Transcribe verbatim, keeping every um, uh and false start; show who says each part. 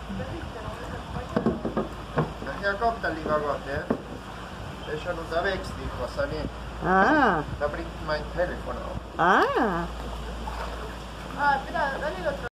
Speaker 1: hea kapteniga kohta, jah. Ei saanud ta vekslikossa, niin
Speaker 2: Aa.
Speaker 1: ta pritt main telefono.
Speaker 2: Aa.
Speaker 3: Aa, pitää välillä